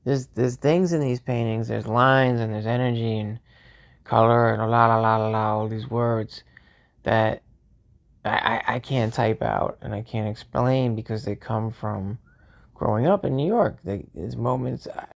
there's things in these paintings. There's lines and there's energy and color and all these words that I can't type out and I can't explain because they come from growing up in New York. There's moments